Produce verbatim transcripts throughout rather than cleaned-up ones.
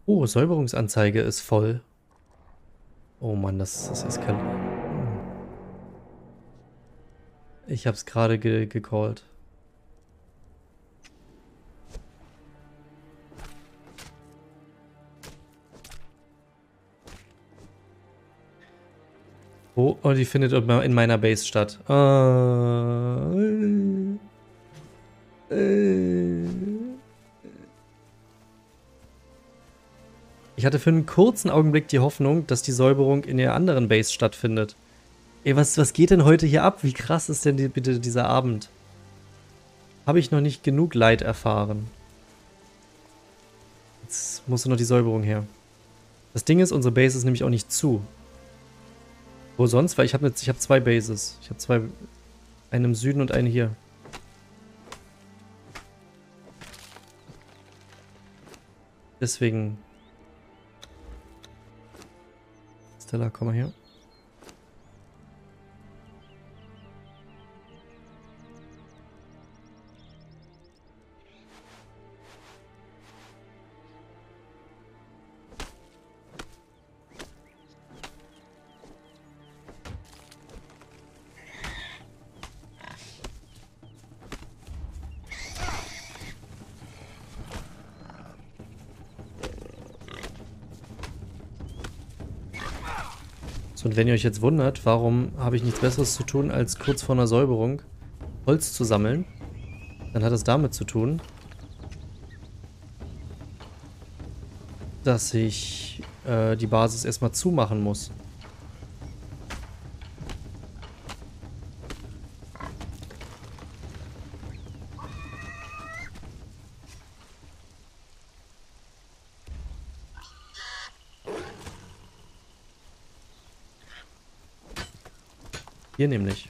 Oh, Säuberungsanzeige ist voll. Oh Mann, das, das eskaliert. Ich hab's gerade ge gecallt. Oh, oh, die findet in meiner Base statt. Äh, äh. Ich hatte für einen kurzen Augenblick die Hoffnung, dass die Säuberung in der anderen Base stattfindet. Ey, was, was geht denn heute hier ab? Wie krass ist denn die, bitte dieser Abend? Habe ich noch nicht genug Leid erfahren. Jetzt muss noch die Säuberung her. Das Ding ist, unsere Base ist nämlich auch nicht zu. Wo sonst? Weil ich habe ich hab zwei Bases. Ich habe zwei. Eine im Süden und eine hier. Deswegen. Stella, komm mal her. So, und wenn ihr euch jetzt wundert, warum habe ich nichts Besseres zu tun, als kurz vor einer Säuberung Holz zu sammeln, dann hat es damit zu tun, dass ich äh, die Basis erstmal zumachen muss. Hier nämlich.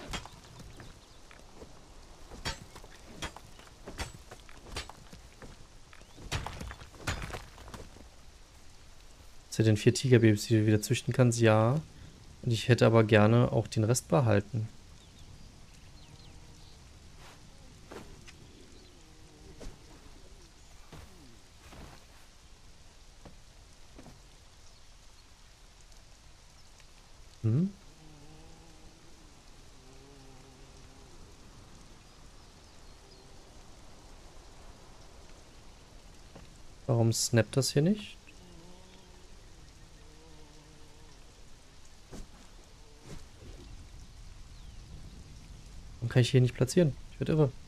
Dass du den vier Tigerbabys die du wieder züchten kannst, ja. Und ich hätte aber gerne auch den Rest behalten. Hm? Warum snappt das hier nicht? Warum kann ich hier nicht platzieren? Ich werde irre.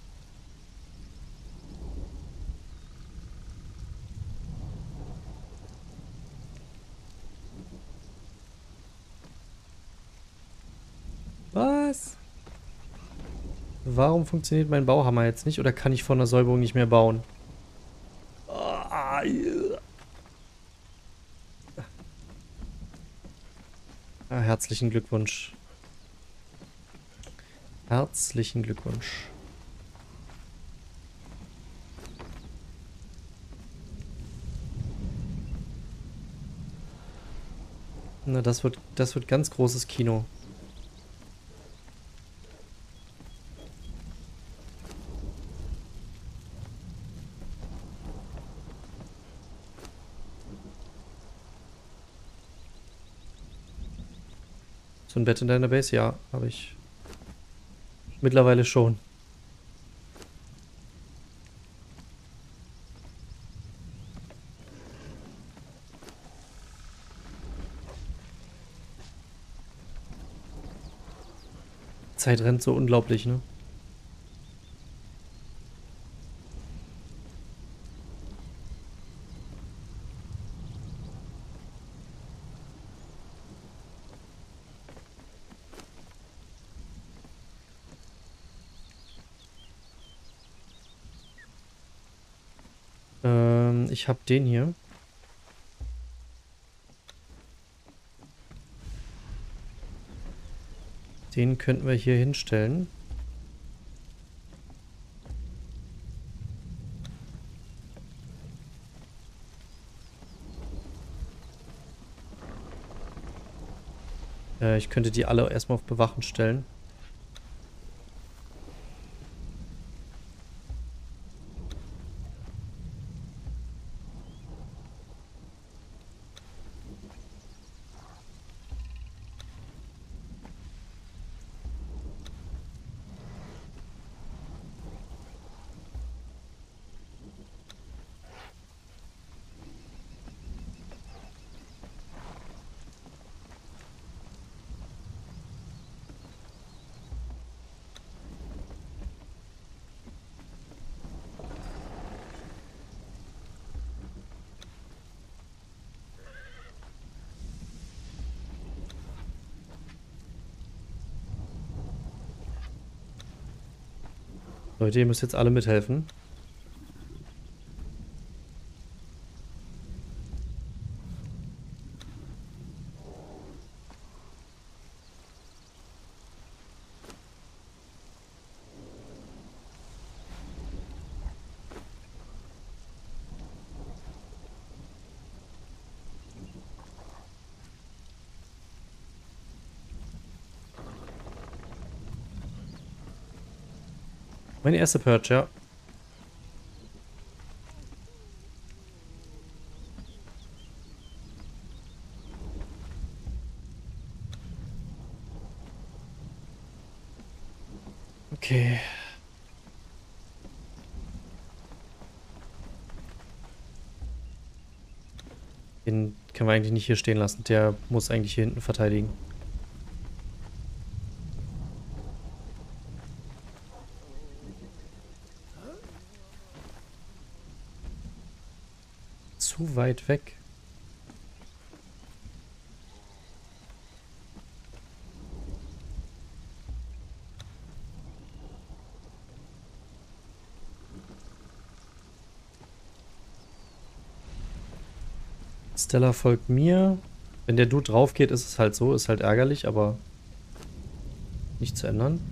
Was? Warum funktioniert mein Bauhammer jetzt nicht? Oder kann ich vor einer Säuberung nicht mehr bauen? Ah, yeah. Ah, herzlichen Glückwunsch. Herzlichen Glückwunsch. Na, das wird, das wird ganz großes Kino. So ein Bett in deiner Base? Ja, habe ich. Mittlerweile schon. Zeit rennt so unglaublich, ne? Ähm, ich habe den hier. Den könnten wir hier hinstellen. Äh, ich könnte die alle erstmal auf Bewachen stellen. Leute, ihr müsst jetzt alle mithelfen. Meine erste Purge, ja. Okay. Den können wir eigentlich nicht hier stehen lassen. Der muss eigentlich hier hinten verteidigen. Zu weit weg. Stella folgt mir. Wenn der Dude drauf geht, ist es halt so. Ist halt ärgerlich, aber nicht zu ändern.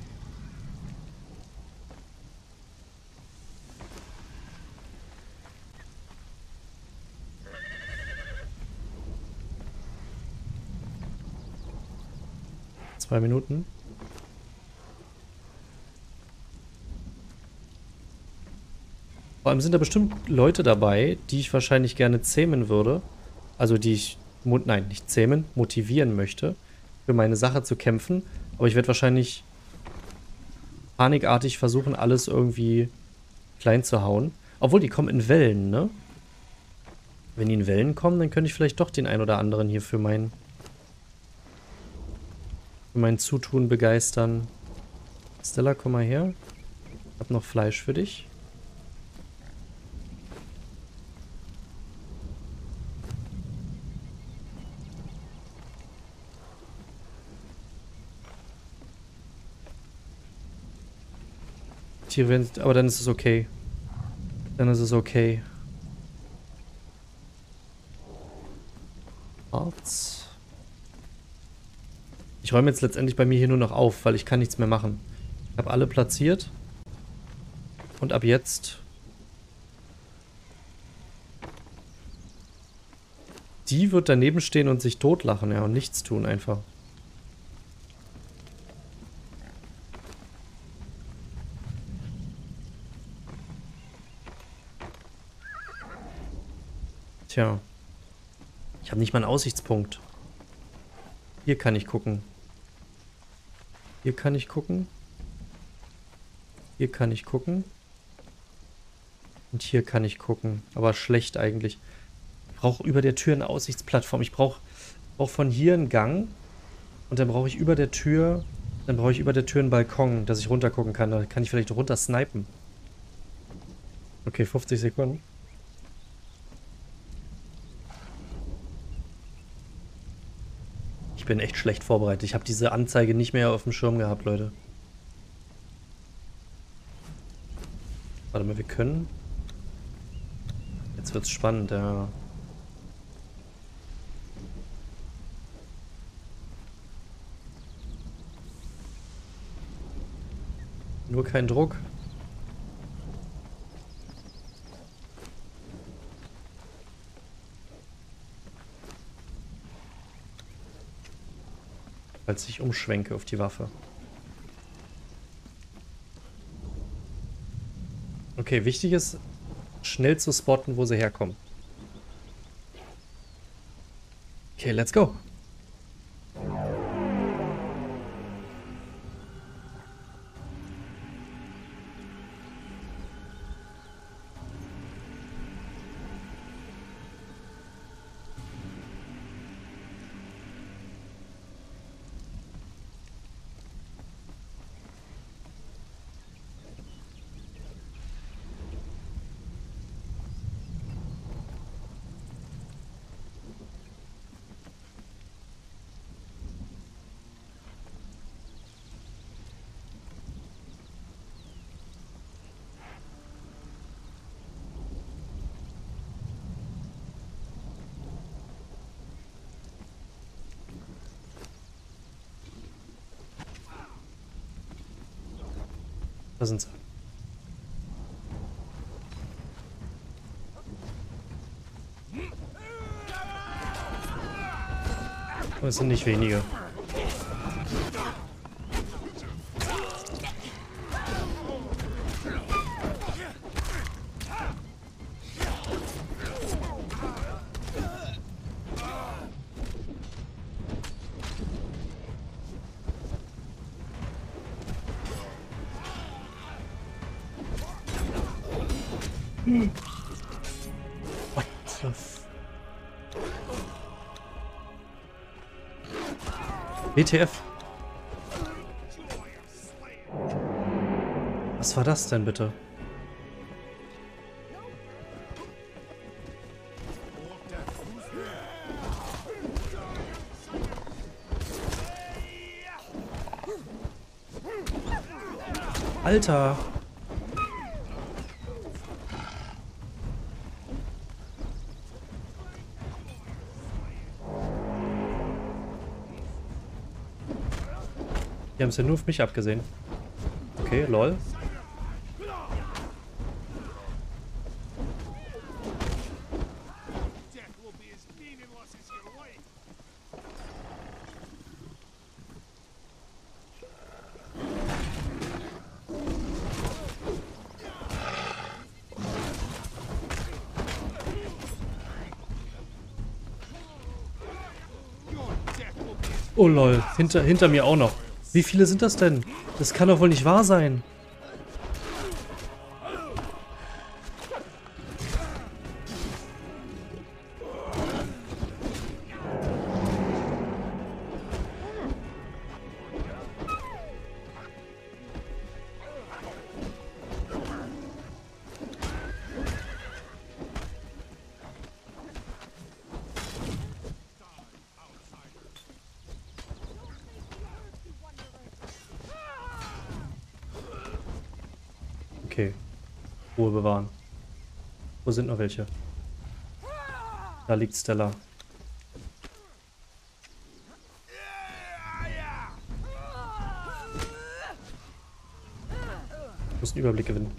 Zwei Minuten. Vor allem sind da bestimmt Leute dabei, die ich wahrscheinlich gerne zähmen würde. Also die ich, nein, nicht zähmen, motivieren möchte, für meine Sache zu kämpfen. Aber ich werde wahrscheinlich panikartig versuchen, alles irgendwie klein zu hauen. Obwohl, die kommen in Wellen, ne? Wenn die in Wellen kommen, dann könnte ich vielleicht doch den ein oder anderen hier für mein, für mein Zutun begeistern. Stella, komm mal her. Ich hab noch Fleisch für dich. Tiere werden, aber dann ist es okay. Dann ist es okay. Harz. Ich räume jetzt letztendlich bei mir hier nur noch auf, weil ich kann nichts mehr machen. Ich habe alle platziert. Und ab jetzt... Die wird daneben stehen und sich totlachen, ja, und nichts tun einfach. Tja. Ich habe nicht mal einen Aussichtspunkt. Hier kann ich gucken. Hier kann ich gucken. Hier kann ich gucken. Und hier kann ich gucken. Aber schlecht eigentlich. Ich brauche über der Tür eine Aussichtsplattform. Ich brauche brauch von hier einen Gang. Und dann brauche ich über der Tür... Dann brauche ich über der Tür einen Balkon, dass ich runtergucken kann. Da kann ich vielleicht runter snipen. Okay, fünfzig Sekunden. Ich bin echt schlecht vorbereitet. Ich habe diese Anzeige nicht mehr auf dem Schirm gehabt, Leute. Warte mal, wir können... Jetzt wird's spannend, ja. Nur kein Druck. Falls ich umschwenke auf die Waffe. Okay, wichtig ist, schnell zu spotten, wo sie herkommen. Okay, let's go. Da sind sie. Aber es sind nicht wenige. What the f... W T F. Was war das denn bitte? Alter! Die haben es ja nur auf mich abgesehen. Okay, lol. Oh lol, hinter, hinter mir auch noch. Wie viele sind das denn? Das kann doch wohl nicht wahr sein. Okay. Ruhe bewahren. Wo sind noch welche? Da liegt Stella. Ich muss einen Überblick gewinnen.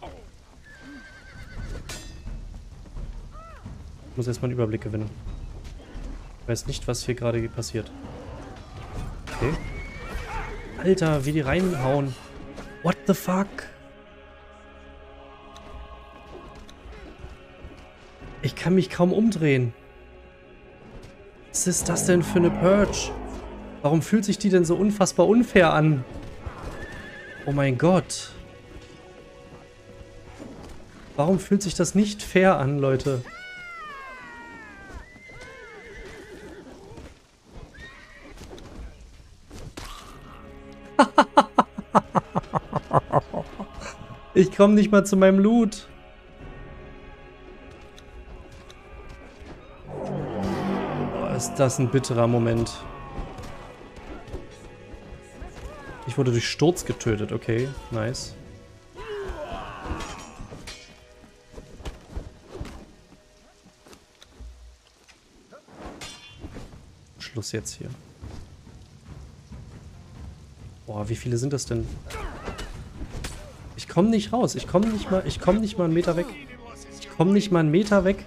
Ich muss erstmal einen Überblick gewinnen. Ich weiß nicht, was hier gerade passiert. Okay. Alter, wie die reinhauen. What the fuck? Ich kann mich kaum umdrehen. Was ist das denn für eine Purge? Warum fühlt sich die denn so unfassbar unfair an? Oh mein Gott. Warum fühlt sich das nicht fair an, Leute? Ich komme nicht mal zu meinem Loot. Ist das ein bitterer Moment. Ich wurde durch Sturz getötet, okay, nice. Schluss jetzt hier. Boah, wie viele sind das denn? Ich komme nicht raus, ich komme nicht mal, ich komme nicht mal einen Meter weg. Ich komme nicht mal einen Meter weg.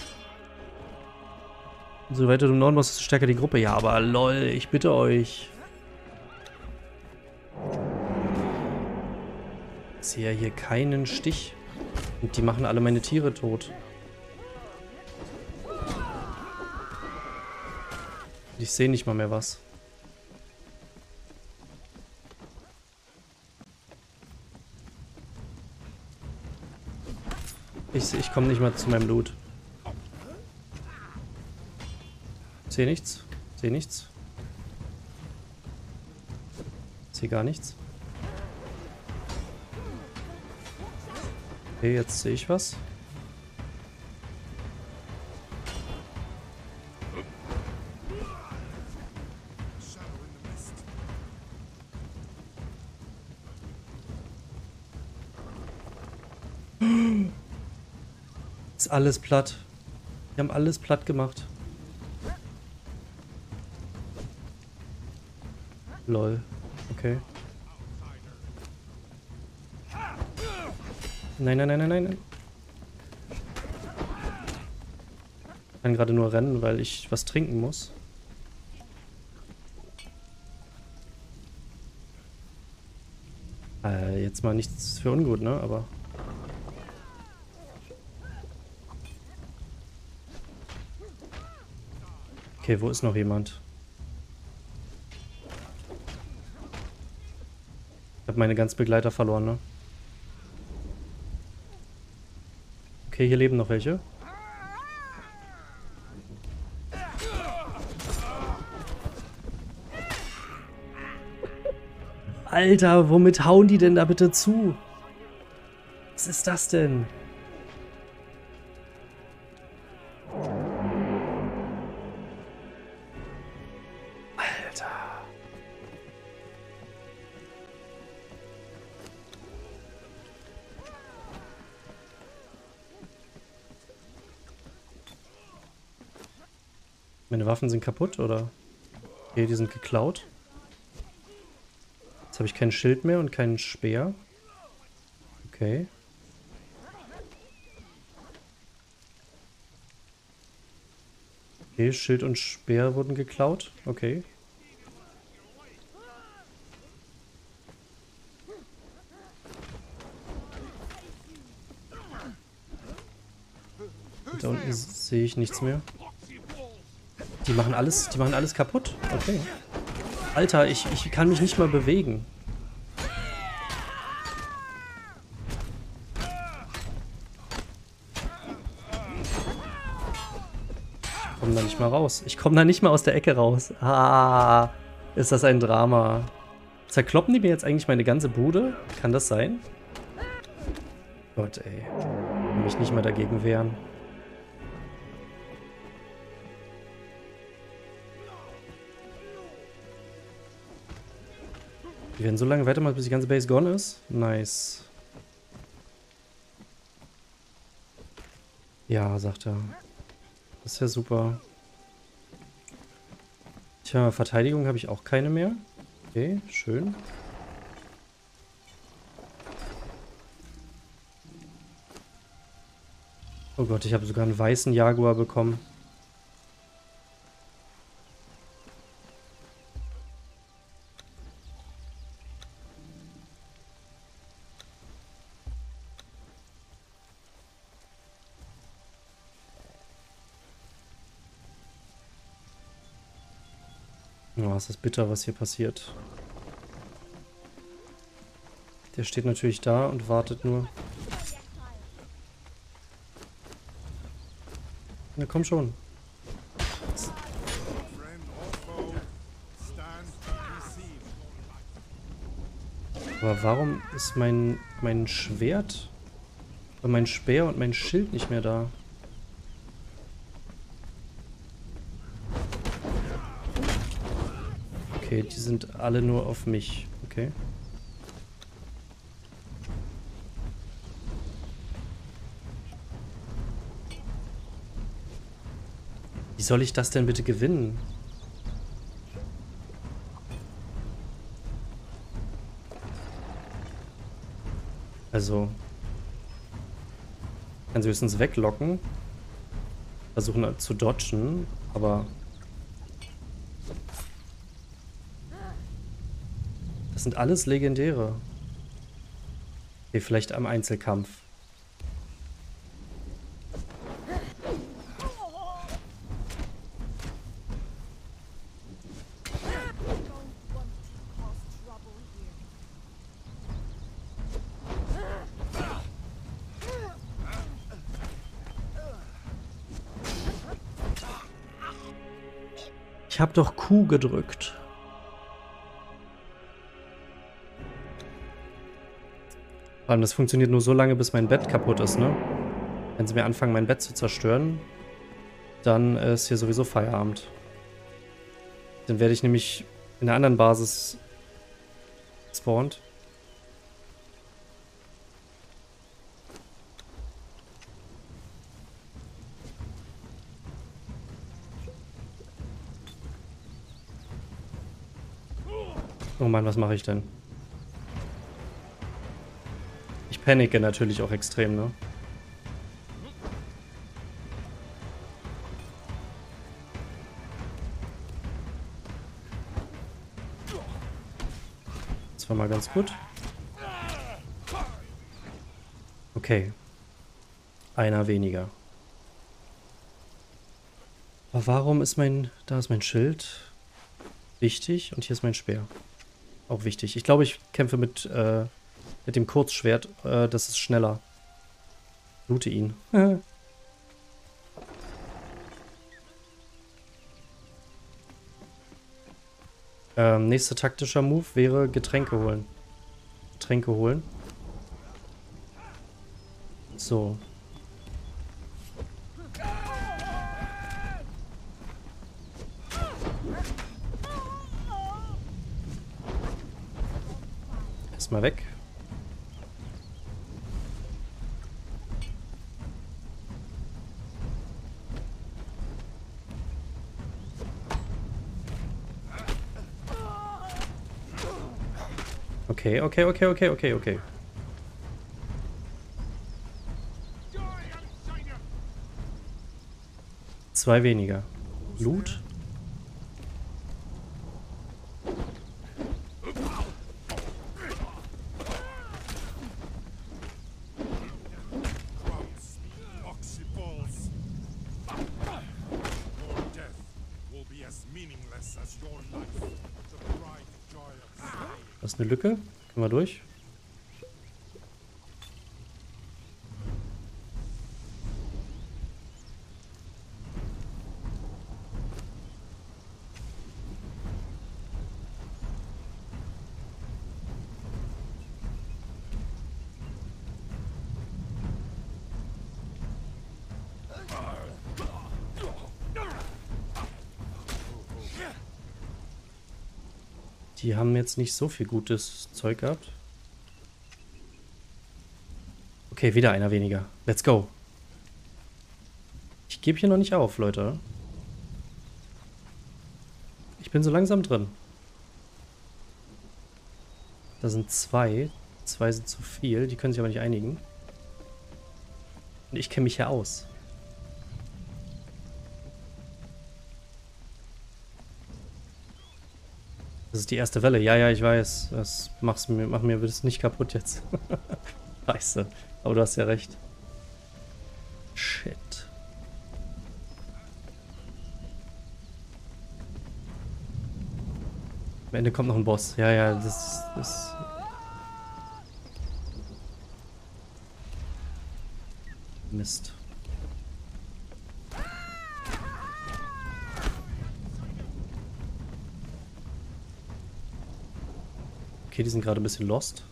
So weiter du im Norden musst, desto stärker die Gruppe. Ja, aber lol, ich bitte euch. Ich sehe ja hier keinen Stich. Und die machen alle meine Tiere tot. Ich sehe nicht mal mehr was. Ich, ich komme nicht mal zu meinem Loot. Sehe nichts. Sehe nichts. Sehe gar nichts. Okay, jetzt sehe ich was. Ist alles platt. Wir haben alles platt gemacht. Lol. Okay. Nein, nein, nein, nein, nein. Ich kann gerade nur rennen, weil ich was trinken muss. Äh, jetzt mal nichts für ungut, ne? Aber... Okay, wo ist noch jemand? Ich habe meine ganzen Begleiter verloren, ne? Okay, hier leben noch welche. Alter, womit hauen die denn da bitte zu? Was ist das denn? Alter. Meine Waffen sind kaputt, oder? Okay, die sind geklaut. Jetzt habe ich kein Schild mehr und keinen Speer. Okay. Okay, Schild und Speer wurden geklaut. Okay. Da unten sehe ich nichts mehr. Die machen alles, die machen alles kaputt. Okay. Alter, ich, ich kann mich nicht mal bewegen. Ich komme da nicht mal raus. Ich komme da nicht mal aus der Ecke raus. Ah, ist das ein Drama. Zerkloppen die mir jetzt eigentlich meine ganze Bude? Kann das sein? Gott, ey. Ich kann mich nicht mal dagegen wehren. Wir werden so lange weitermachen, bis die ganze Base gone ist. Nice. Ja, sagt er. Das ist ja super. Tja, Verteidigung habe ich auch keine mehr. Okay, schön. Oh Gott, ich habe sogar einen weißen Jaguar bekommen. Oh, ist das bitter, was hier passiert. Der steht natürlich da und wartet nur. Na komm schon. Aber warum ist mein, mein Schwert, mein Speer und mein Schild nicht mehr da? Okay, die sind alle nur auf mich. Okay. Wie soll ich das denn bitte gewinnen? Also, ich kann sie höchstens weglocken. Versuchen halt zu dodgen, aber... Das sind alles Legendäre. Okay, vielleicht am Einzelkampf. Ich hab doch Q gedrückt. Vor allem, das funktioniert nur so lange, bis mein Bett kaputt ist, ne? Wenn sie mir anfangen, mein Bett zu zerstören, dann ist hier sowieso Feierabend. Dann werde ich nämlich in einer anderen Basis spawnt. Oh Mann, was mache ich denn? Ich Ich panicke natürlich auch extrem, ne? Das war mal ganz gut. Okay. Einer weniger. Aber warum ist mein... Da ist mein Schild. Wichtig. Und hier ist mein Speer. Auch wichtig. Ich glaube, ich kämpfe mit, äh, mit dem Kurzschwert. Äh, das ist schneller. Loote ihn. ähm, nächster taktischer Move wäre Getränke holen. Getränke holen. So. Erstmal weg. Okay, okay, okay, okay, okay, okay. Zwei weniger. Loot. Das ist eine Lücke. Können wir durch? Die haben jetzt nicht so viel gutes Zeug gehabt. Okay, wieder einer weniger. Let's go. Ich gebe hier noch nicht auf, Leute. Ich bin so langsam drin. Da sind zwei. Zwei sind zu viel. Die können sich aber nicht einigen. Und ich kenne mich ja aus. Das ist die erste Welle. Ja, ja, ich weiß. Das mach's mir, mach mir das nicht kaputt jetzt. Scheiße. Aber du hast ja recht. Shit. Am Ende kommt noch ein Boss. Ja, ja, das ist... Mist. Okay, die sind gerade ein bisschen lost.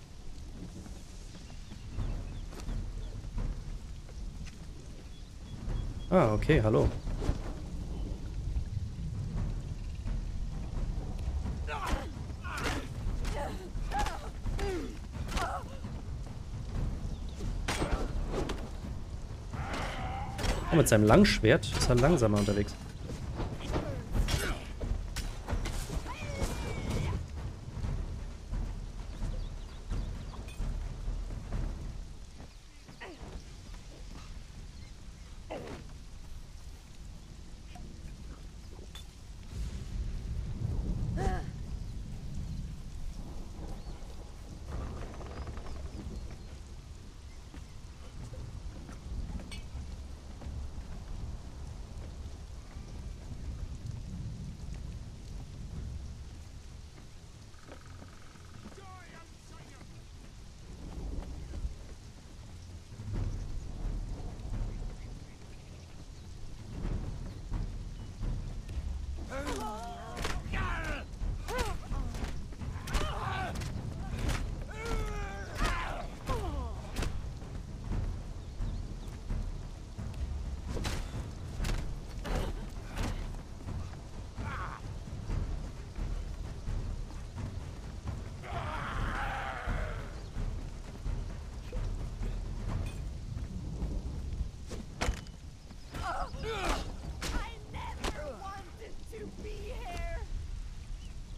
Ah, okay, hallo. Oh, mit seinem Langschwert ist er langsamer unterwegs.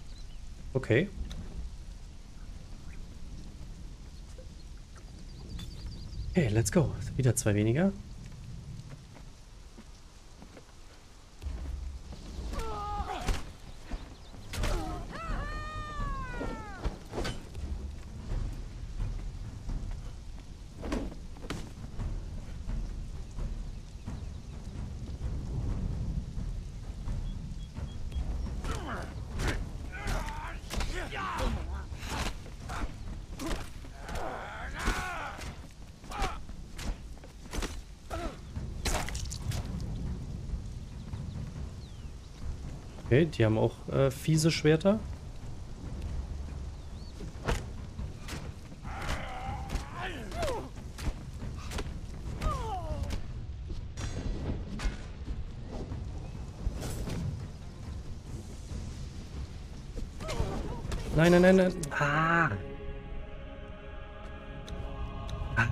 Okay. Okay, let's go. Wieder zwei weniger. Okay, die haben auch äh, fiese Schwerter. Nein, nein, nein, nein. Ah. Ah.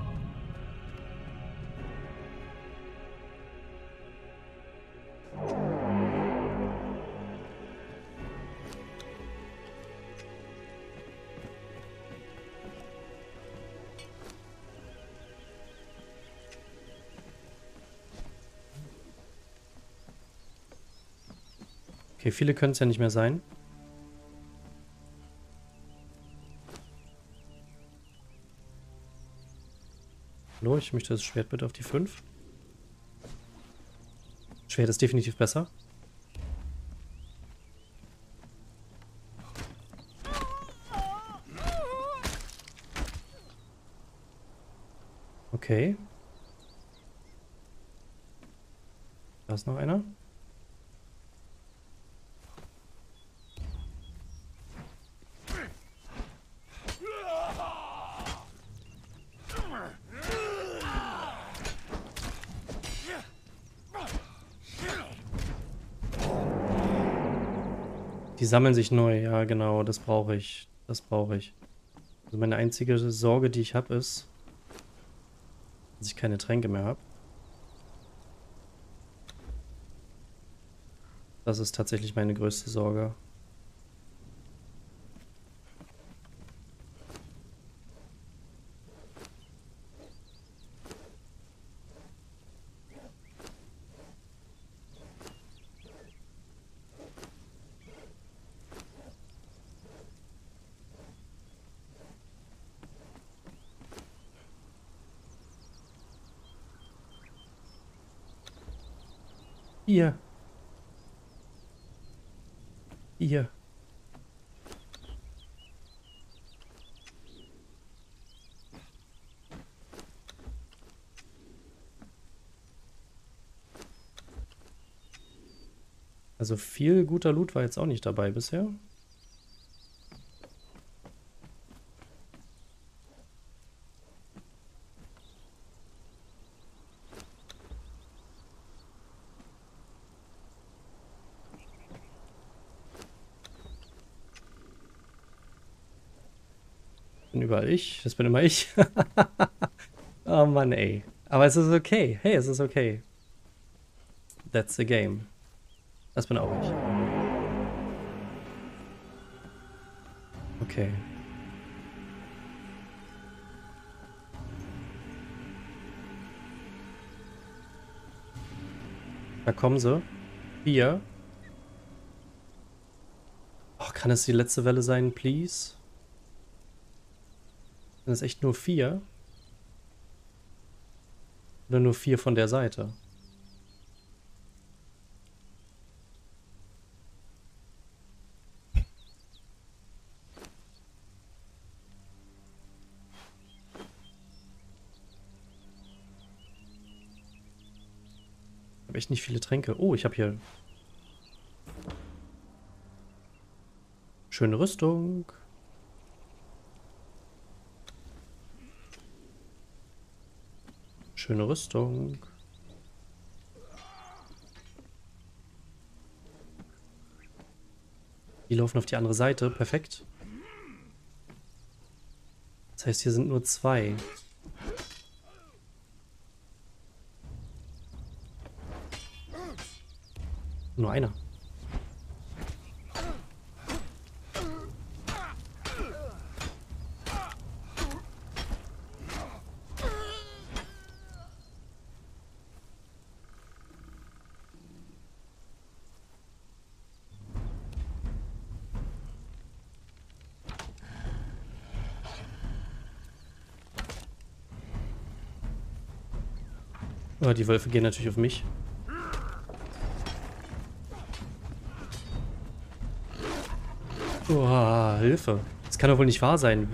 Okay, viele können es ja nicht mehr sein. Hallo, ich möchte das Schwert bitte auf die fünf. Schwert ist definitiv besser. Okay. Da ist noch einer. Die sammeln sich neu, ja genau, das brauche ich. Das brauche ich. Also meine einzige Sorge, die ich habe, ist, dass ich keine Tränke mehr habe. Das ist tatsächlich meine größte Sorge. Hier. Hier. Also viel guter Loot war jetzt auch nicht dabei bisher. Bin überall ich. Das bin immer ich. Oh Mann, ey. Aber es ist okay. Hey, es ist okay. That's the game. Das bin auch ich. Okay. Da kommen sie. Vier. Oh, kann es die letzte Welle sein, please? Sind es echt nur vier? Oder nur vier von der Seite? Ich habe echt nicht viele Tränke. Oh, ich habe hier schöne Rüstung. Schöne Rüstung. Die laufen auf die andere Seite. Perfekt. Das heißt, hier sind nur zwei. Nur einer. Oh, die Wölfe gehen natürlich auf mich. Oh, Hilfe. Das kann doch wohl nicht wahr sein.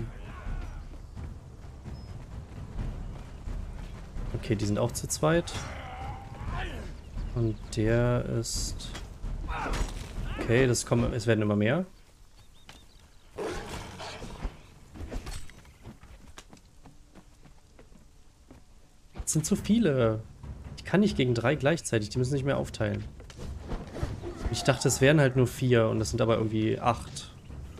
Okay, die sind auch zu zweit. Und der ist... Okay, das kommen, es werden immer mehr. Es sind zu viele. Ich kann nicht gegen drei gleichzeitig. Die müssen sich mehr aufteilen. Ich dachte, es wären halt nur vier und es sind aber irgendwie acht.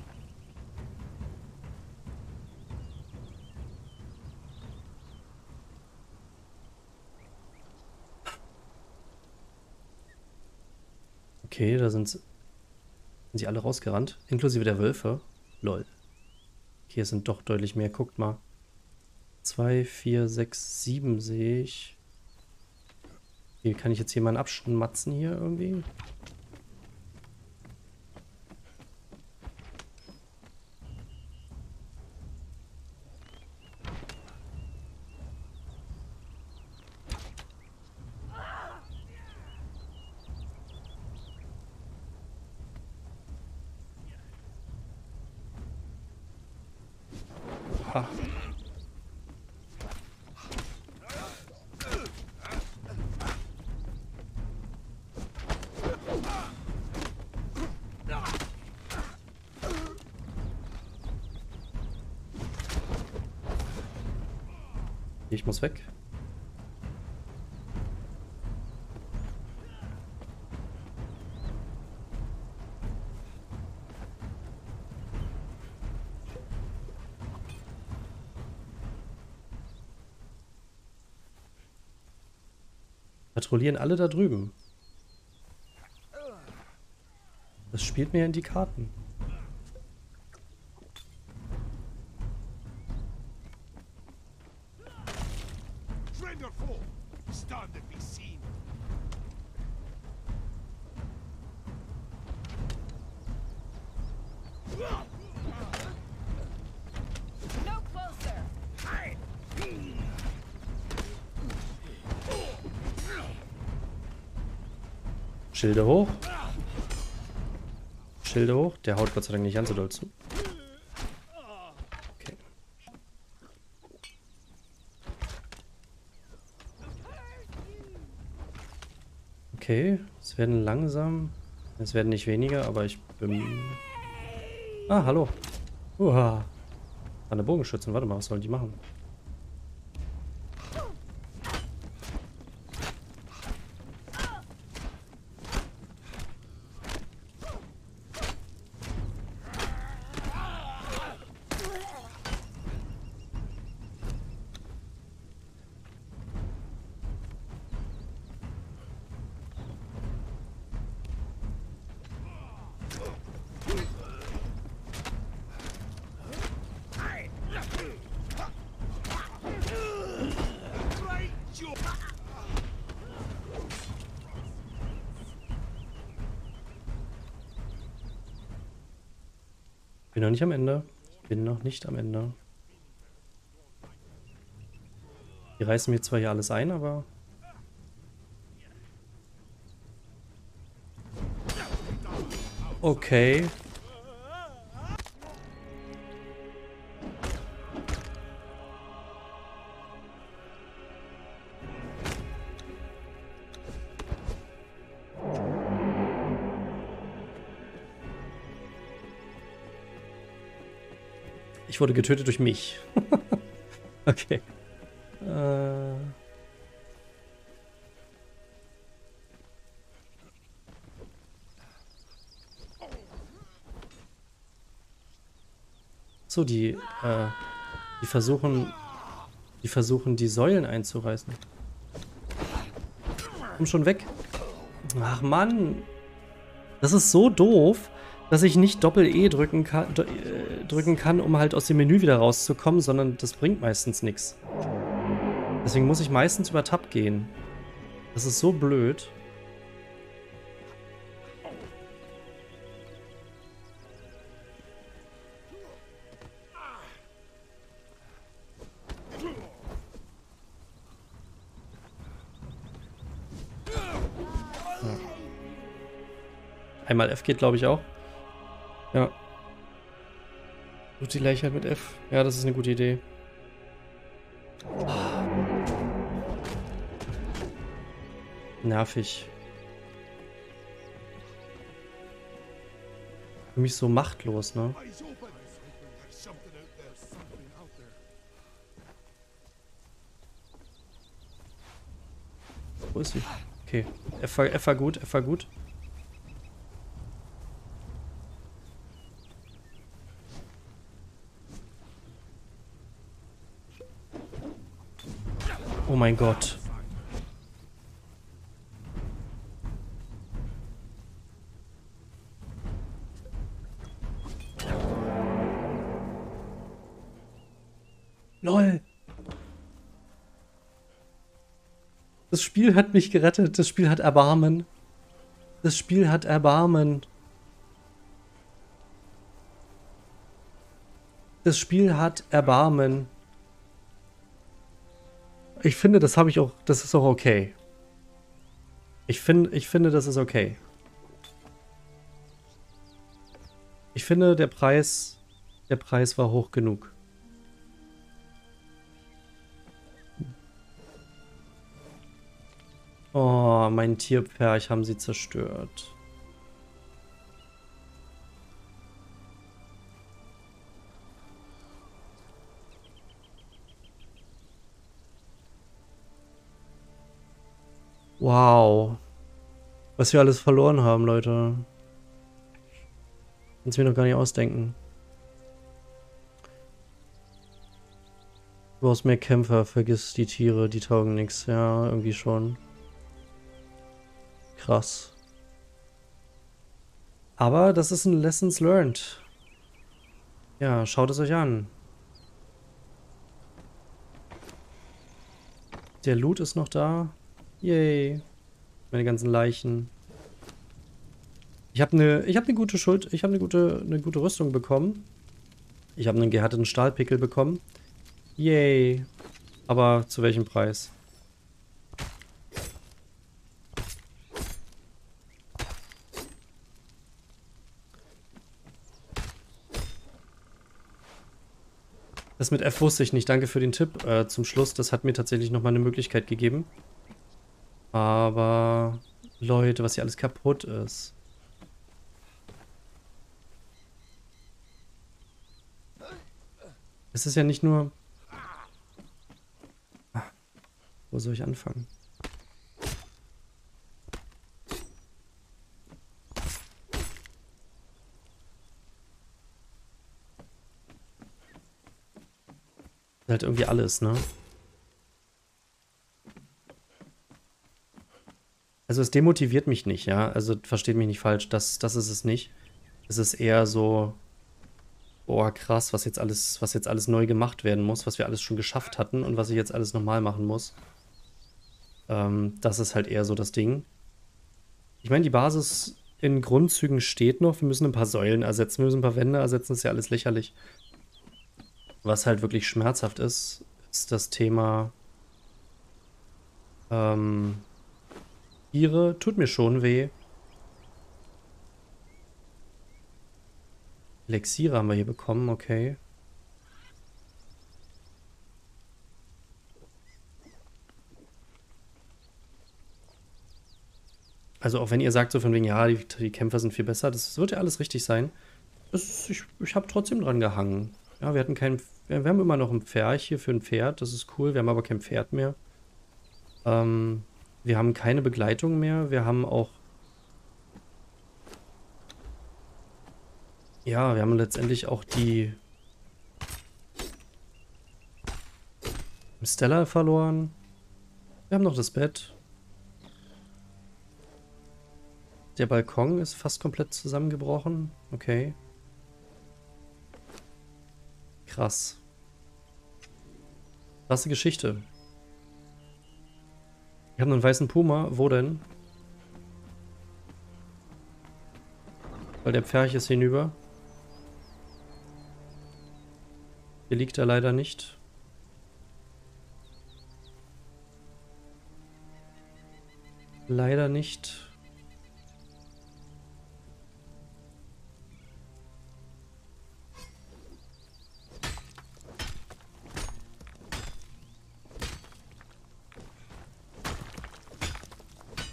Okay, da sind, sind sie alle rausgerannt. Inklusive der Wölfe. Lol. Okay, es sind doch deutlich mehr. Guckt mal. Zwei, vier, sechs, sieben sehe ich. Okay, kann ich jetzt jemanden abschmatzen hier irgendwie? Ah. Ich muss weg. Patrouillieren alle da drüben. Das spielt mir in die Karten. Schilde hoch. Schilde hoch. Der haut Gott sei Dank nicht ganz so doll zu. Okay. Okay, es werden langsam... Es werden nicht weniger, aber ich bin... Ah, hallo. Uha. Eine Bogenschützen. Warte mal, was sollen die machen? Bin noch nicht am Ende. Ich bin noch nicht am Ende. Die reißen mir zwar hier alles ein, aber... Okay. Ich wurde getötet durch mich. Okay. Äh... So, die, äh, die versuchen, die versuchen, die Säulen einzureißen. Komm schon weg. Ach Mann. Das ist so doof, dass ich nicht Doppel-E drücken kann, äh, drücken kann, um halt aus dem Menü wieder rauszukommen, sondern das bringt meistens nichts. Deswegen muss ich meistens über Tab gehen. Das ist so blöd. Einmal F geht, glaube ich, auch. Ja. Tut die Gleichheit mit F. Ja, das ist eine gute Idee. Nervig. Für mich so machtlos, ne? Wo ist sie? Okay. F war, F war gut, F war gut. Oh mein Gott. LOL. Das Spiel hat mich gerettet. Das Spiel hat Erbarmen. Das Spiel hat Erbarmen. Das Spiel hat Erbarmen. Ich finde, das habe ich auch, das ist auch okay. Ich finde, ich finde, das ist okay. Ich finde, der Preis, der Preis war hoch genug. Oh, mein Tierpferch haben sie zerstört. Wow. Was wir alles verloren haben, Leute. Kannst du mir noch gar nicht ausdenken. Du brauchst mehr Kämpfer, vergiss die Tiere, die taugen nichts. Ja, irgendwie schon. Krass. Aber das ist ein Lessons learned. Ja, schaut es euch an. Der Loot ist noch da. Yay. Meine ganzen Leichen. Ich habe eine ich habe eine gute Schuld, ich habe eine gute eine gute Rüstung bekommen. Ich habe einen gehärteten Stahlpickel bekommen. Yay. Aber zu welchem Preis? Das mit F wusste ich nicht. Danke für den Tipp äh, zum Schluss. Das hat mir tatsächlich nochmal eine Möglichkeit gegeben. Aber Leute, was hier alles kaputt ist. Es ist ja nicht nur... Ah, wo soll ich anfangen? Halt irgendwie alles, ne? Also es demotiviert mich nicht, ja. Also versteht mich nicht falsch, das, das ist es nicht. Es ist eher so, boah, krass, was jetzt alles, was jetzt alles neu gemacht werden muss, was wir alles schon geschafft hatten und was ich jetzt alles nochmal machen muss. Ähm, das ist halt eher so das Ding. Ich meine, die Basis in Grundzügen steht noch. Wir müssen ein paar Säulen ersetzen, wir müssen ein paar Wände ersetzen, ist ja alles lächerlich. Was halt wirklich schmerzhaft ist, ist das Thema ähm, Tiere. Tut mir schon weh. Elixiere haben wir hier bekommen, okay. Also auch wenn ihr sagt so von wegen, ja, die, die Kämpfer sind viel besser, das wird ja alles richtig sein. Das ist, ich ich habe trotzdem dran gehangen. Ja, wir hatten kein, wir, wir haben immer noch ein Pferd hier für ein Pferd, das ist cool. Wir haben aber kein Pferd mehr. Ähm, wir haben keine Begleitung mehr. Wir haben auch... Ja, wir haben letztendlich auch die... Stella verloren. Wir haben noch das Bett. Der Balkon ist fast komplett zusammengebrochen. Okay. Krass. Krasse Geschichte. Ich habe einen weißen Puma. Wo denn? Weil der Pferch ist hinüber. Hier liegt er leider nicht. Leider nicht.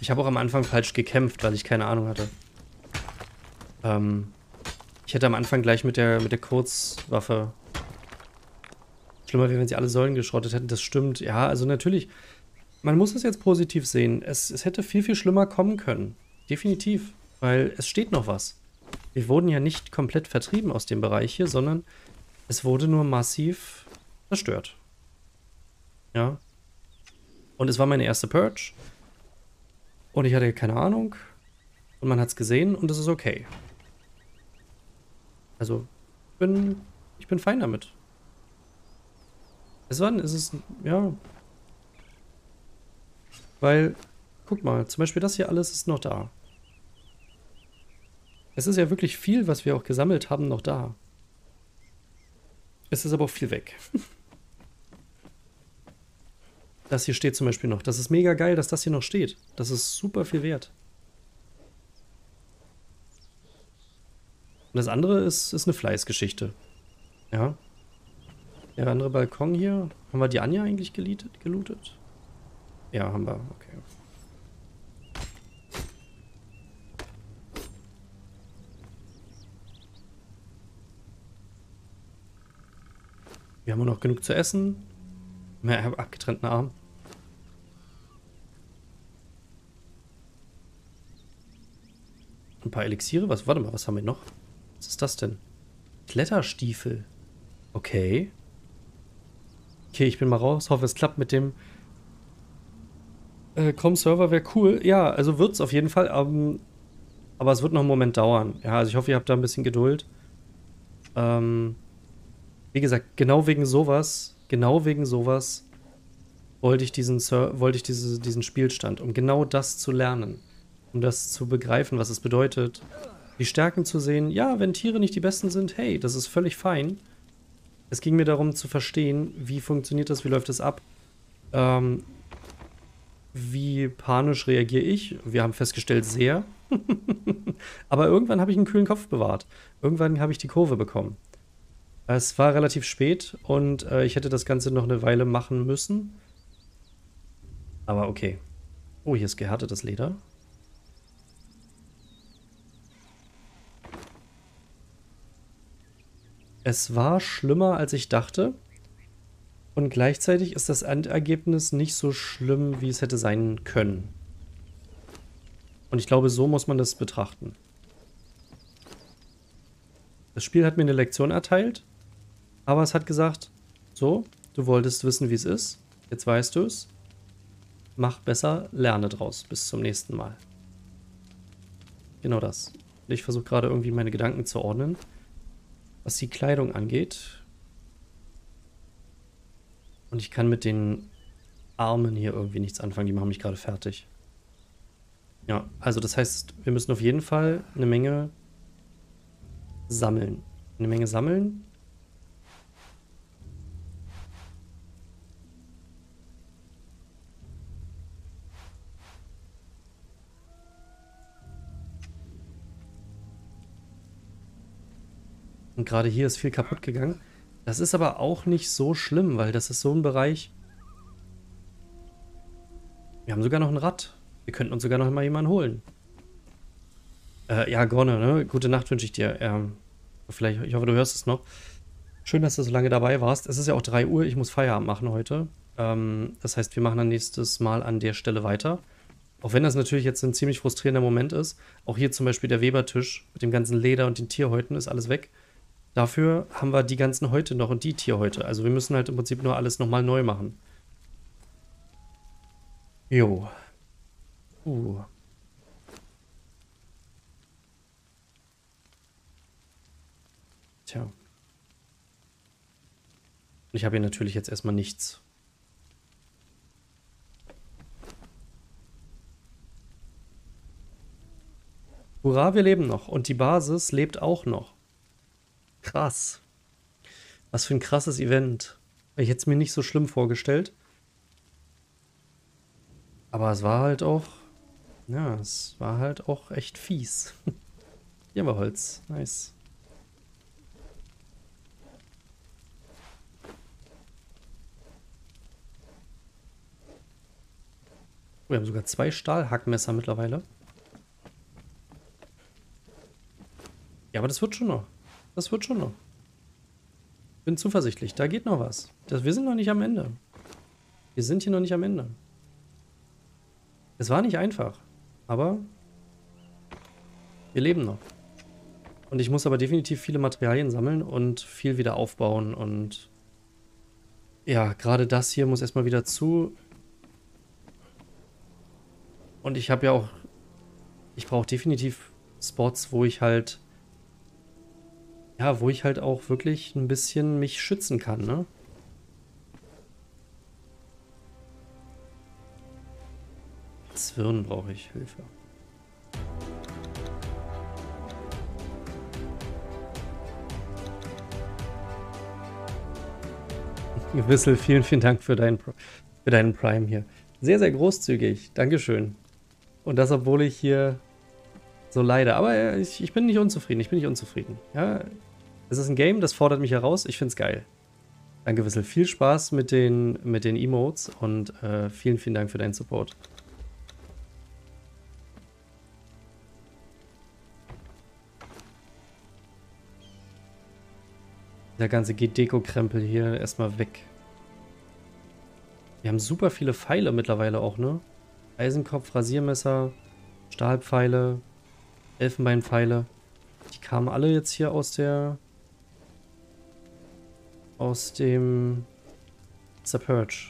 Ich habe auch am Anfang falsch gekämpft, weil ich keine Ahnung hatte. Ähm, ich hätte am Anfang gleich mit der, mit der Kurzwaffe... Schlimmer wäre, wenn sie alle Säulen geschrottet hätten. Das stimmt. Ja, also natürlich... Man muss es jetzt positiv sehen. Es, es hätte viel, viel schlimmer kommen können. Definitiv. Weil es steht noch was. Wir wurden ja nicht komplett vertrieben aus dem Bereich hier, sondern es wurde nur massiv zerstört. Ja. Und es war meine erste Purge. Und ich hatte keine Ahnung. Und man hat es gesehen und es ist okay. Also, ich bin, ich bin fein damit. Es war, es ist, ja. Weil, guck mal, zum Beispiel das hier alles ist noch da. Es ist ja wirklich viel, was wir auch gesammelt haben, noch da. Es ist aber auch viel weg. Das hier steht zum Beispiel noch. Das ist mega geil, dass das hier noch steht. Das ist super viel wert. Und das andere ist, ist eine Fleißgeschichte. Ja. Der andere Balkon hier. Haben wir die Anja eigentlich gelootet? gelootet? Ja, haben wir. Okay. Wir haben noch genug zu essen. Ich habe abgetrennten Arm. Ein paar Elixiere? Was? Warte mal, was haben wir noch? Was ist das denn? Kletterstiefel. Okay. Okay, ich bin mal raus. Hoffe, es klappt mit dem äh, Com-Server. Wäre cool. Ja, also wird es auf jeden Fall. Ähm, aber es wird noch einen Moment dauern. Ja, also ich hoffe, ihr habt da ein bisschen Geduld. Ähm, wie gesagt, genau wegen sowas, genau wegen sowas wollte ich diesen, Ser wollte ich diese, diesen Spielstand, um genau das zu lernen. Um das zu begreifen, was es bedeutet. Die Stärken zu sehen. Ja, wenn Tiere nicht die besten sind, hey, das ist völlig fein. Es ging mir darum zu verstehen, wie funktioniert das, wie läuft das ab. Ähm, wie panisch reagiere ich? Wir haben festgestellt, sehr. Aber irgendwann habe ich einen kühlen Kopf bewahrt. Irgendwann habe ich die Kurve bekommen. Es war relativ spät und äh, ich hätte das Ganze noch eine Weile machen müssen. Aber okay. Oh, hier ist gehärtetes Leder. Es war schlimmer, als ich dachte. Und gleichzeitig ist das Endergebnis nicht so schlimm, wie es hätte sein können. Und ich glaube, so muss man das betrachten. Das Spiel hat mir eine Lektion erteilt, aber es hat gesagt, so, du wolltest wissen, wie es ist, jetzt weißt du es. Mach besser, lerne draus. Bis zum nächsten Mal. Genau das. Ich versuche gerade irgendwie meine Gedanken zu ordnen, was die Kleidung angeht. Und ich kann mit den Armen hier irgendwie nichts anfangen, die machen mich gerade fertig. Ja, also das heißt, wir müssen auf jeden Fall eine Menge sammeln. Eine Menge sammeln. Und gerade hier ist viel kaputt gegangen. Das ist aber auch nicht so schlimm, weil das ist so ein Bereich. Wir haben sogar noch ein Rad. Wir könnten uns sogar noch mal jemanden holen. Äh, ja, Gorne, ne? Gute Nacht wünsche ich dir. Ähm, vielleicht, ich hoffe, du hörst es noch. Schön, dass du so lange dabei warst. Es ist ja auch drei Uhr, ich muss Feierabend machen heute. Ähm, das heißt, wir machen dann nächstes Mal an der Stelle weiter. Auch wenn das natürlich jetzt ein ziemlich frustrierender Moment ist. Auch hier zum Beispiel der Webertisch mit dem ganzen Leder und den Tierhäuten ist alles weg. Dafür haben wir die ganzen Häute noch und die Tierhäute. Also wir müssen halt im Prinzip nur alles nochmal neu machen. Jo. Uh. Tja. Ich habe hier natürlich jetzt erstmal nichts. Hurra, wir leben noch. Und die Basis lebt auch noch. Krass. Was für ein krasses Event. Ich hätte es mir nicht so schlimm vorgestellt. Aber es war halt auch... Ja, es war halt auch echt fies. Hier haben wir Holz. Nice. Oh, wir haben sogar zwei Stahlhackmesser mittlerweile. Ja, aber das wird schon noch. Das wird schon noch. Bin zuversichtlich, da geht noch was. Das, wir sind noch nicht am Ende. Wir sind hier noch nicht am Ende. Es war nicht einfach, aber wir leben noch. Und ich muss aber definitiv viele Materialien sammeln und viel wieder aufbauen. Und ja, gerade das hier muss erstmal wieder zu. Und ich habe ja auch, ich brauche definitiv Spots, wo ich halt, ja, wo ich halt auch wirklich ein bisschen mich schützen kann, ne? Zwirn brauche ich Hilfe. Wissel, vielen, vielen Dank für deinen, für deinen Prime hier. Sehr, sehr großzügig. Dankeschön. Und das, obwohl ich hier so leide. Aber ich, ich bin nicht unzufrieden. Ich bin nicht unzufrieden. Ja, es ist ein Game, das fordert mich heraus. Ich finde es geil. Danke, Wissel. Viel Spaß mit den, mit den Emotes und äh, vielen, vielen Dank für deinen Support. Der ganze Deko-Krempel hier erstmal weg. Wir haben super viele Pfeile mittlerweile auch, ne? Eisenkopf, Rasiermesser, Stahlpfeile, Elfenbeinpfeile. Die kamen alle jetzt hier aus der... aus dem... The Purge.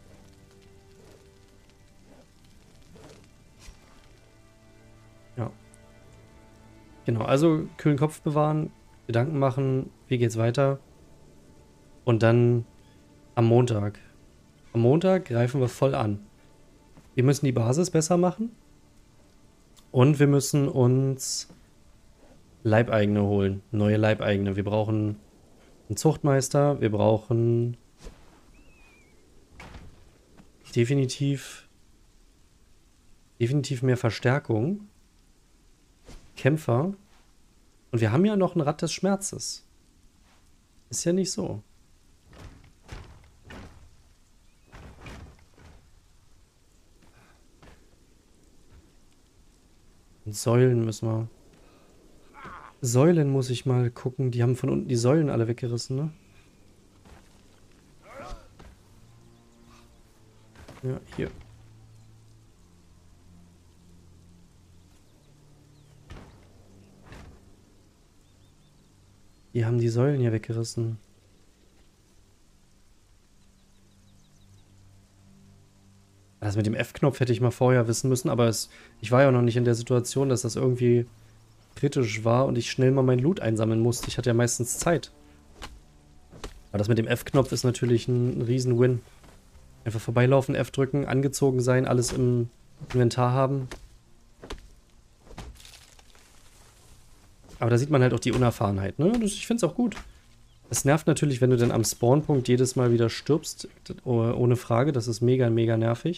Ja. Genau, also kühlen Kopf bewahren, Gedanken machen, wie geht's weiter. Und dann am Montag. Am Montag greifen wir voll an. Wir müssen die Basis besser machen. Und wir müssen uns Leibeigene holen. Neue Leibeigene. Wir brauchen einen Zuchtmeister. Wir brauchen definitiv definitiv mehr Verstärkung. Kämpfer. Und wir haben ja noch ein Rad des Schmerzes. Ist ja nicht so. Und Säulen müssen wir... Säulen muss ich mal gucken. Die haben von unten die Säulen alle weggerissen, ne? Ja, hier. Die haben die Säulen hier weggerissen. Das mit dem F-Knopf hätte ich mal vorher wissen müssen, aber es, ich war ja noch nicht in der Situation, dass das irgendwie kritisch war und ich schnell mal mein Loot einsammeln musste. Ich hatte ja meistens Zeit. Aber das mit dem F-Knopf ist natürlich ein, ein Riesen-Win. Einfach vorbeilaufen, F drücken, angezogen sein, alles im Inventar haben. Aber da sieht man halt auch die Unerfahrenheit, ne? Das, ich finde es auch gut. Es nervt natürlich, wenn du dann am Spawnpunkt jedes Mal wieder stirbst, ohne Frage. Das ist mega, mega nervig.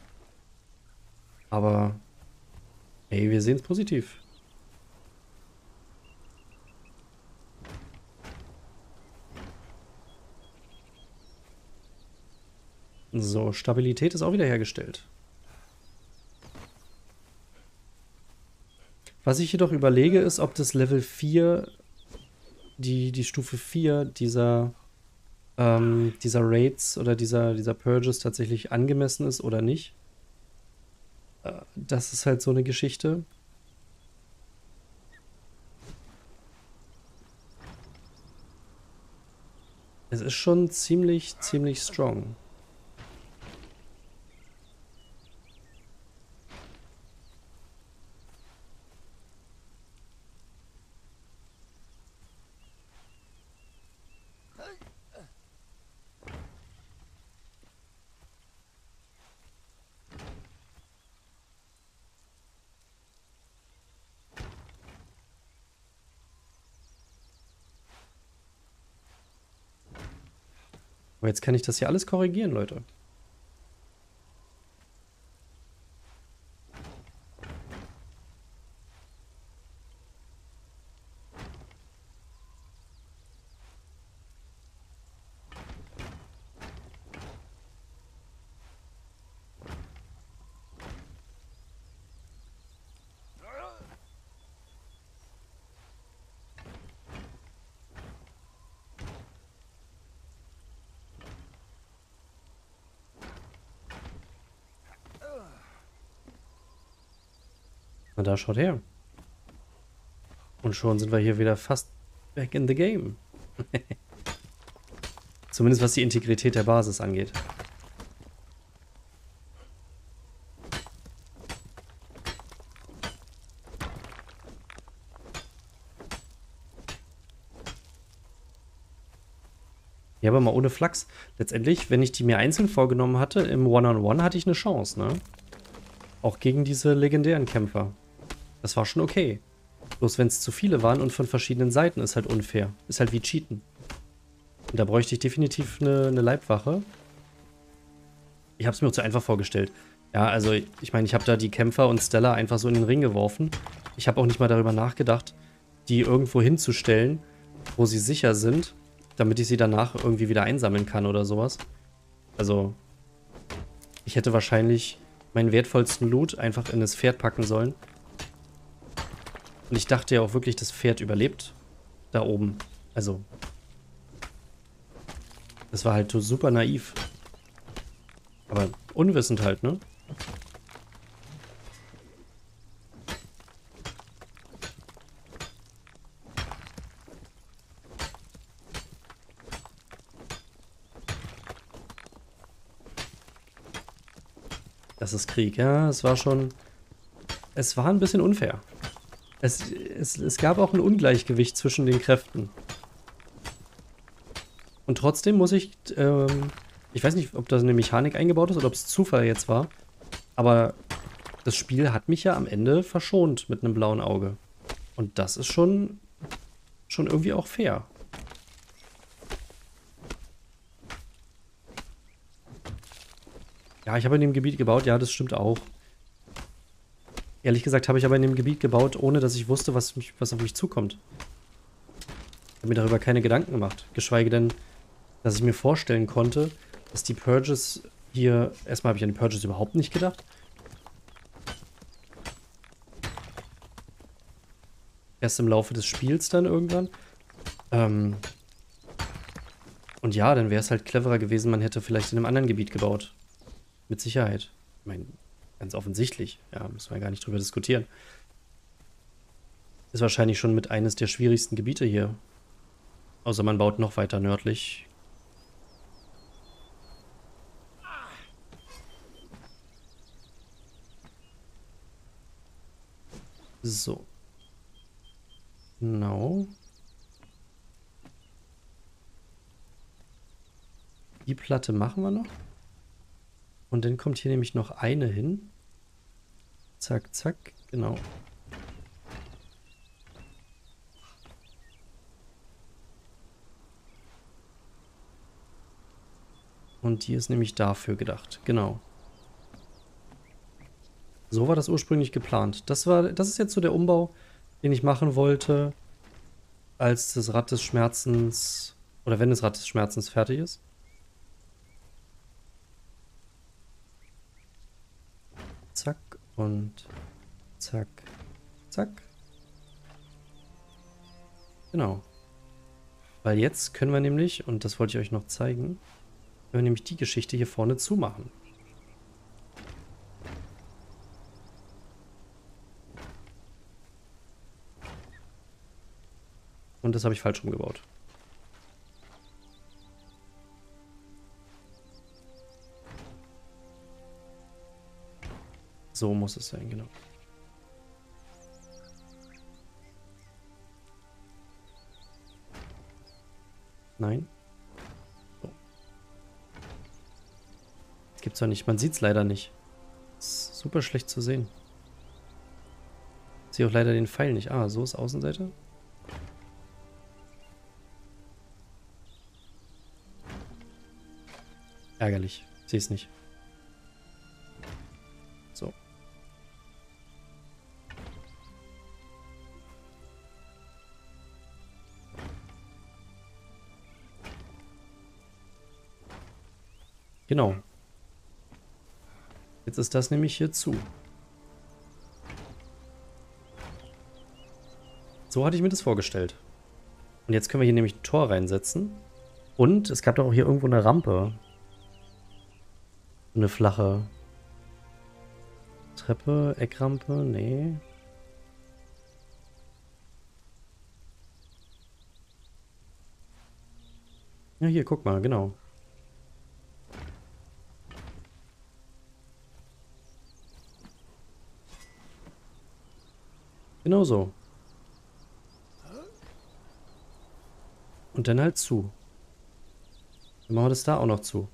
Aber, ey, wir sehen es positiv. So, Stabilität ist auch wieder hergestellt. Was ich jedoch überlege, ist, ob das Level vier, die, die Stufe vier dieser, ähm, dieser Raids oder dieser, dieser Purges tatsächlich angemessen ist oder nicht. Äh, das ist halt so eine Geschichte. Es ist schon ziemlich, ziemlich strong. Aber jetzt kann ich das hier alles korrigieren, Leute. Na, da schaut her. Und schon sind wir hier wieder fast back in the game. Zumindest was die Integrität der Basis angeht. Ja, aber mal ohne Flachs. Letztendlich, wenn ich die mir einzeln vorgenommen hatte, im One-on-One hatte ich eine Chance, ne? Auch gegen diese legendären Kämpfer. Das war schon okay. Bloß wenn es zu viele waren und von verschiedenen Seiten, ist halt unfair. Ist halt wie Cheaten. Und da bräuchte ich definitiv eine, eine Leibwache. Ich habe es mir auch zu einfach vorgestellt. Ja, also ich meine, ich habe da die Kämpfer und Stella einfach so in den Ring geworfen. Ich habe auch nicht mal darüber nachgedacht, die irgendwo hinzustellen, wo sie sicher sind, damit ich sie danach irgendwie wieder einsammeln kann oder sowas. Also, ich hätte wahrscheinlich meinen wertvollsten Loot einfach in das Pferd packen sollen. Und ich dachte ja auch wirklich, das Pferd überlebt da oben. Also, das war halt so super naiv. Aber unwissend halt, ne? Das ist Krieg, ja. Es war schon... Es war ein bisschen unfair. Es, es, es gab auch ein Ungleichgewicht zwischen den Kräften. Und trotzdem muss ich... Ähm, ich weiß nicht, ob da eine Mechanik eingebaut ist oder ob es Zufall jetzt war. Aber das Spiel hat mich ja am Ende verschont mit einem blauen Auge. Und das ist schon, schon irgendwie auch fair. Ja, ich habe in dem Gebiet gebaut, ja, das stimmt auch. Ehrlich gesagt habe ich aber in dem Gebiet gebaut, ohne dass ich wusste, was, mich, was auf mich zukommt. Ich habe mir darüber keine Gedanken gemacht. Geschweige denn, dass ich mir vorstellen konnte, dass die Purges hier... Erstmal habe ich an die Purges überhaupt nicht gedacht. Erst im Laufe des Spiels dann irgendwann. Ähm Und ja, dann wäre es halt cleverer gewesen, man hätte vielleicht in einem anderen Gebiet gebaut. Mit Sicherheit. Ich meine, ganz offensichtlich. Ja, müssen wir gar nicht drüber diskutieren. Ist wahrscheinlich schon mit eines der schwierigsten Gebiete hier. Außer man baut noch weiter nördlich. So. Genau. Die Platte machen wir noch. Und dann kommt hier nämlich noch eine hin. Zack, zack, genau. Und die ist nämlich dafür gedacht, genau. So war das ursprünglich geplant. Das war, das ist jetzt so der Umbau, den ich machen wollte, als das Rad des Schmerzens, oder wenn das Rad des Schmerzens fertig ist. Zack und zack, zack. Genau. Weil jetzt können wir nämlich, und das wollte ich euch noch zeigen, können wir nämlich die Geschichte hier vorne zumachen. Und das habe ich falsch rumgebaut. So muss es sein, genau. Nein. So. Das gibt's doch nicht. Man sieht es leider nicht. Das ist super schlecht zu sehen. Ich sehe auch leider den Pfeil nicht. Ah, so ist Außenseite. Ärgerlich. Ich sehe es nicht. So. Genau. Jetzt ist das nämlich hier zu. So hatte ich mir das vorgestellt. Und jetzt können wir hier nämlich ein Tor reinsetzen. Und es gab doch auch hier irgendwo eine Rampe. Eine flache Treppe, Eckrampe, nee. Ja, hier, guck mal, genau. Genau so. Und dann halt zu. Dann machen wir das da auch noch zu.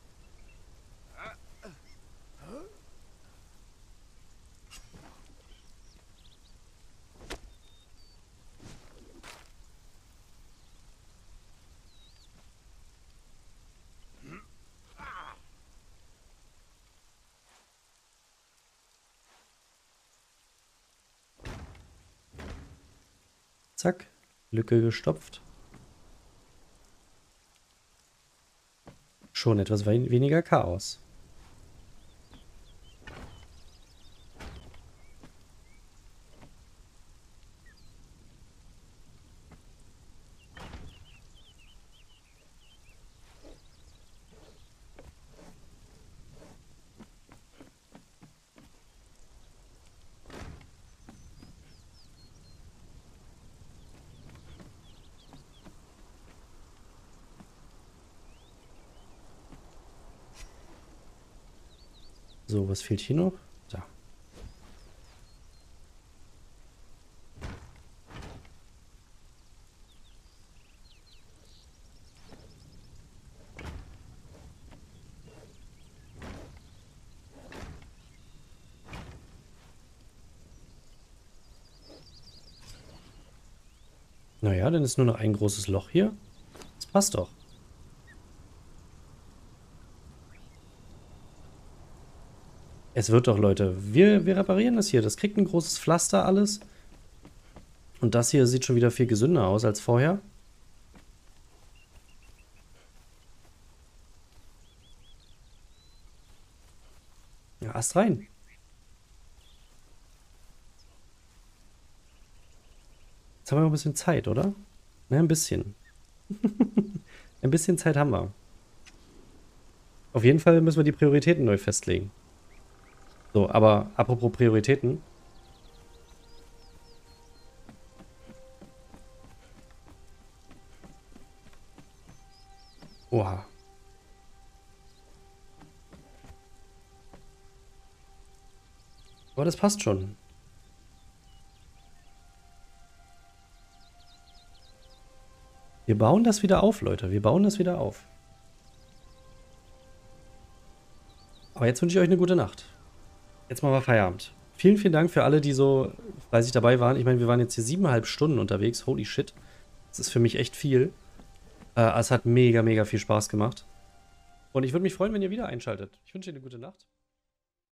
Zack. Lücke gestopft. Schon etwas we- weniger Chaos. So, was fehlt hier noch? Da. Naja, dann ist nur noch ein großes Loch hier. Das passt doch. Es wird doch, Leute. Wir, wir reparieren das hier. Das kriegt ein großes Pflaster alles. Und das hier sieht schon wieder viel gesünder aus als vorher. Ja, Ast rein. Jetzt haben wir noch ein bisschen Zeit, oder? Ne, ein bisschen. Ein bisschen Zeit haben wir. Auf jeden Fall müssen wir die Prioritäten neu festlegen. So, aber apropos Prioritäten. Oha. Aber das passt schon. Wir bauen das wieder auf, Leute. Wir bauen das wieder auf. Aber jetzt wünsche ich euch eine gute Nacht. Jetzt machen wir Feierabend. Vielen, vielen Dank für alle, die so fleißig dabei waren. Ich meine, wir waren jetzt hier siebeneinhalb Stunden unterwegs. Holy shit. Das ist für mich echt viel. Äh, es hat mega, mega viel Spaß gemacht. Und ich würde mich freuen, wenn ihr wieder einschaltet. Ich wünsche euch eine gute Nacht.